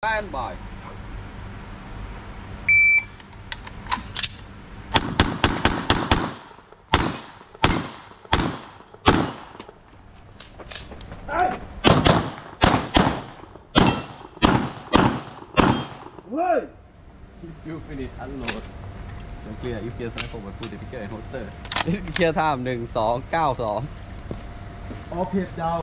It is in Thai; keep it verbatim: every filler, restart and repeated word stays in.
Stand by. Hey! Wait! You finish unload. เคลียร์อีเคลียร์สไนเปอร์แบบพูดเดี๋ยวพี่เคลียร์โฮสเตอร์เคลียร์ไทม์หนึ่งสองเก้าสองออเพจดาว